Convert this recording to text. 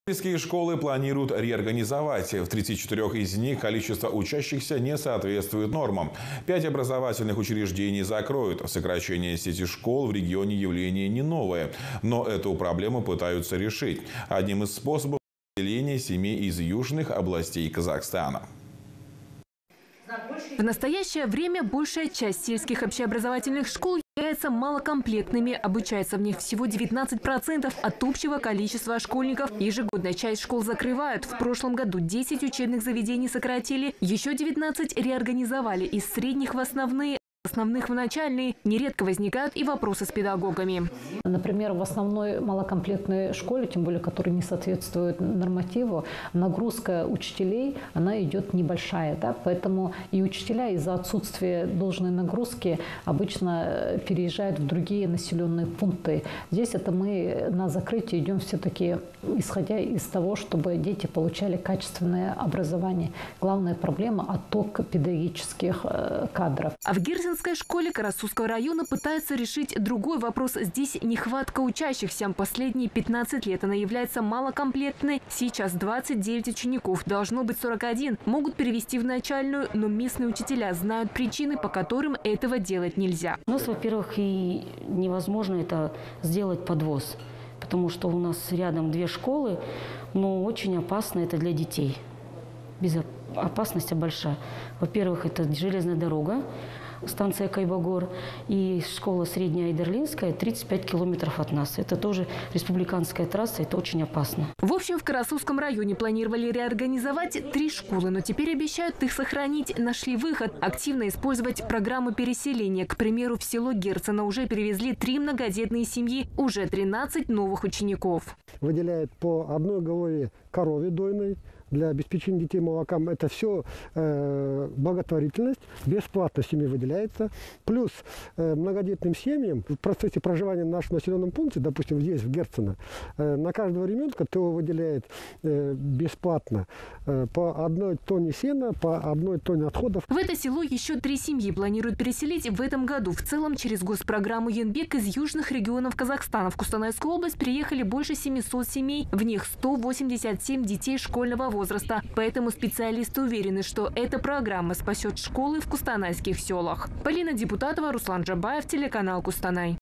Сельские школы планируют реорганизовать. В 34 из них количество учащихся не соответствует нормам. 5 образовательных учреждений закроют. Сокращение сети школ в регионе явление не новое. Но эту проблему пытаются решить. Одним из способов выделения семей из южных областей Казахстана. В настоящее время большая часть сельских общеобразовательных школ являются малокомплектными. Обучается в них всего 19% от общего количества школьников. Ежегодно часть школ закрывают. В прошлом году 10 учебных заведений сократили, еще 19 реорганизовали из средних в основных в начальные. Нередко возникают и вопросы с педагогами. Например, в основной малокомплектной школе, тем более, которая не соответствует нормативу, нагрузка учителей, она идет небольшая. Да? Поэтому и учителя из-за отсутствия должной нагрузки обычно переезжают в другие населенные пункты. Здесь это мы на закрытие идем все-таки исходя из того, чтобы дети получали качественное образование. Главная проблема – отток педагогических кадров. А в Герценской школе Карасусского района пытаются решить другой вопрос. Здесь нехватка учащихся. Последние 15 лет она является малокомплектной. Сейчас 29 учеников, должно быть 41. Могут перевести в начальную, но местные учителя знают причины, по которым этого делать нельзя. У нас, во-первых, и невозможно это сделать подвоз, потому что у нас рядом 2 школы, но очень опасно это для детей. Опасность большая. Во-первых, это железная дорога, станция Кайбагор, и школа средняя Айдерлинская 35 километров от нас. Это тоже республиканская трасса, это очень опасно. В общем, в Карасусском районе планировали реорганизовать 3 школы, но теперь обещают их сохранить. Нашли выход – активно использовать программу переселения. К примеру, в село Герцена уже перевезли 3 многодетные семьи, уже 13 новых учеников. Выделяют по одной голове корове дойной для обеспечения детей молоком. Это все благотворительность, бесплатно семье выделяется. Плюс многодетным семьям в процессе проживания в нашем населенном пункте, допустим, здесь, в Герцена, на каждого ребенка ТО выделяет бесплатно по 1 тонне сена, по 1 тонне отходов. В это село еще 3 семьи планируют переселить в этом году. В целом, через госпрограмму Янбек из южных регионов Казахстана в Кустанайскую область приехали больше 700 семей. В них 187 детей школьного возраста. Поэтому специалисты уверены, что эта программа спасет школы в кустанайских селах. Полина Депутатова, Руслан Джабаев, телеканал Кустанай.